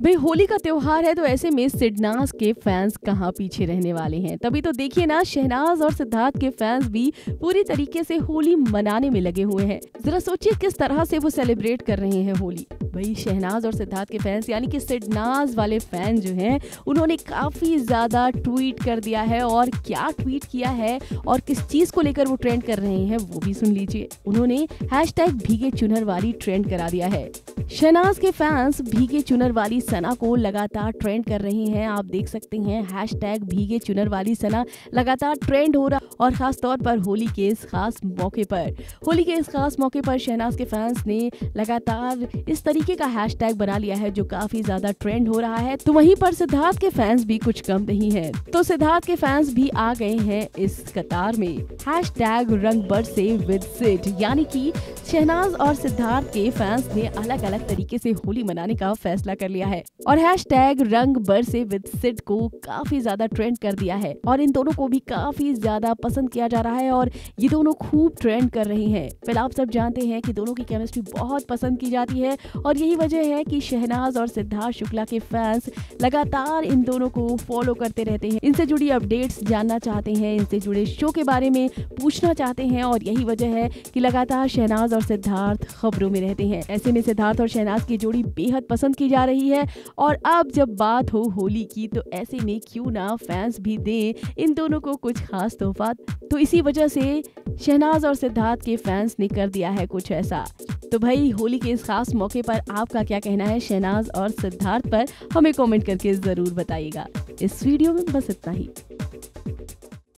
भाई होली का त्योहार है तो ऐसे में सिडनाज के फैंस कहाँ पीछे रहने वाले हैं। तभी तो देखिए ना, शहनाज और सिद्धार्थ के फैंस भी पूरी तरीके से होली मनाने में लगे हुए हैं। जरा सोचिए किस तरह से वो सेलिब्रेट कर रहे हैं होली। भाई शहनाज और सिद्धार्थ के फैंस यानी कि सिडनाज वाले फैन जो हैं, उन्होंने काफी ज्यादा ट्वीट कर दिया है। और क्या ट्वीट किया है और किस चीज को लेकर वो ट्रेंड कर रहे हैं वो भी सुन लीजिए। उन्होंने #भीगे चुनर वाली ट्रेंड करा दिया है। शहनाज के फैंस भीगे चुनर वाली सना को लगातार ट्रेंड कर रहे हैं। आप देख सकते हैं #भीगे चुनर वाली सना लगातार ट्रेंड हो रहा, और खास तौर पर होली के इस खास मौके पर शहनाज के फैंस ने लगातार इस तरीके का हैशटैग बना लिया है जो काफी ज्यादा ट्रेंड हो रहा है। तो वहीं पर सिद्धार्थ के फैंस भी कुछ कम नहीं है, तो सिद्धार्थ के फैंस भी आ गए हैं इस कतार में। #रंग बरसे विद सिड, यानी कि शहनाज और सिद्धार्थ के फैंस ने अलग अलग तरीके से होली मनाने का फैसला कर लिया है और #रंग बरसे विद सिड को काफी ज्यादा ट्रेंड कर दिया है। और इन दोनों को भी काफी ज्यादा पसंद किया जा रहा है और ये दोनों खूब ट्रेंड कर रहे हैं। फिर आप सब जानते हैं कि दोनों की केमिस्ट्री बहुत पसंद की जाती है और यही वजह है कि शहनाज और सिद्धार्थ शुक्ला के फैंस लगातार इन दोनों को फॉलो करते रहते हैं, इनसे जुड़ी अपडेट्स जानना चाहते हैं, इनसे जुड़े शो के बारे में पूछना चाहते हैं। और यही वजह है कि लगातार शहनाज और सिद्धार्थ खबरों में रहते हैं। ऐसे में सिद्धार्थ और शहनाज की जोड़ी बेहद पसंद की जा रही है। और अब जब बात हो होली की, तो ऐसे में क्यों ना फैंस भी दें इन दोनों को कुछ खास तोहफा। तो इसी वजह से शहनाज और सिद्धार्थ के फैंस ने कर दिया है कुछ ऐसा। तो भाई होली के इस खास मौके पर आपका क्या कहना है शहनाज और सिद्धार्थ पर, हमें कमेंट करके जरूर बताइएगा। इस वीडियो में बस इतना ही।